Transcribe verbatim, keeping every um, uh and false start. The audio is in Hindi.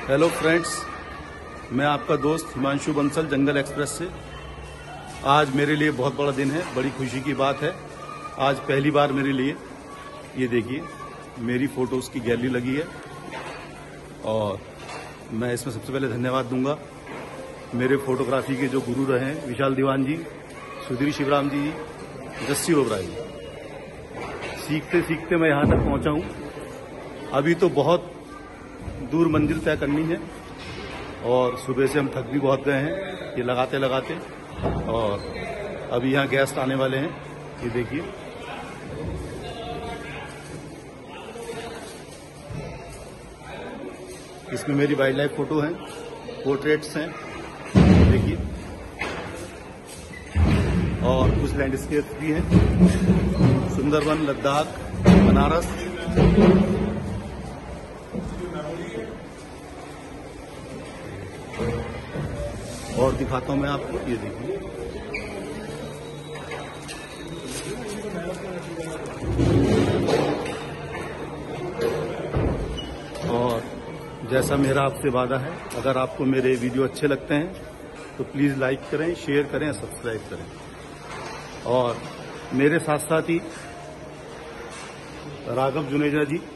हेलो फ्रेंड्स, मैं आपका दोस्त हिमांशु बंसल जंगल एक्सप्रेस से। आज मेरे लिए बहुत बड़ा दिन है, बड़ी खुशी की बात है। आज पहली बार मेरे लिए ये देखिए मेरी फोटोज़ की गैलरी लगी है और मैं इसमें सबसे पहले धन्यवाद दूंगा मेरे फोटोग्राफी के जो गुरु रहे हैं, विशाल दीवान जी, सुधीर शिवराम जी, जस्सी ओबराय जी। सीखते सीखते मैं यहाँ तक पहुँचा हूँ। अभी तो बहुत दूर मंजिल तय करनी है और सुबह से हम थक भी बहुत गए हैं ये लगाते लगाते। और अभी यहाँ गेस्ट आने वाले हैं, ये देखिए। इसमें मेरी वाइल्ड लाइफ फोटो हैं, पोर्ट्रेट्स हैं, देखिए, और कुछ लैंडस्केप भी हैं। सुंदरवन, लद्दाख, बनारस। और दिखाता हूं मैं आपको, ये देखिए। और जैसा मेरा आपसे वादा है, अगर आपको मेरे वीडियो अच्छे लगते हैं तो प्लीज़ लाइक करें, शेयर करें, सब्सक्राइब करें। और मेरे साथ साथ ही राघव जुनेजा जी